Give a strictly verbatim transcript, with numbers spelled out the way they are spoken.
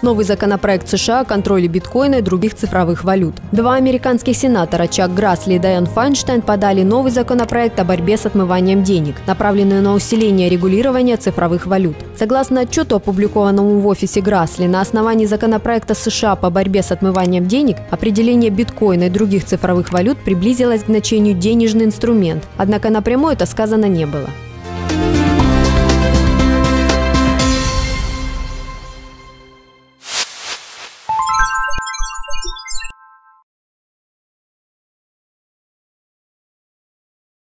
Новый законопроект США о контроле биткоина и других цифровых валют. Два американских сенатора Чак Грассли и Дайан Файнштайн подали новый законопроект о борьбе с отмыванием денег, направленный на усиление регулирования цифровых валют. Согласно отчету, опубликованному в офисе Грассли, на основании законопроекта США по борьбе с отмыванием денег, определение биткоина и других цифровых валют приблизилось к значению «денежный инструмент», однако напрямую это сказано не было.